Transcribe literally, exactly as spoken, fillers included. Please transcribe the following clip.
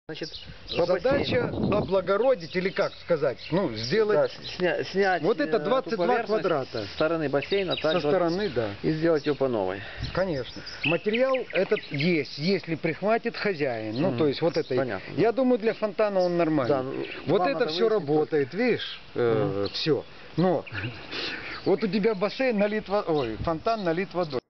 Значит, задача облагородить, или как сказать, ну, сделать, да, сня, снять вот это двадцать два квадрата. Со стороны бассейна, так Со вот, стороны, да. И сделать его по новой. Конечно. Материал этот есть, если прихватит хозяин. Ну, Mm, то есть вот это. Понятно. Я думаю, для фонтана он нормальный. Да, ну, вот это все работает, только. Видишь, э, mm. все. Но вот у тебя бассейн налит водой, ой, фонтан налит водой.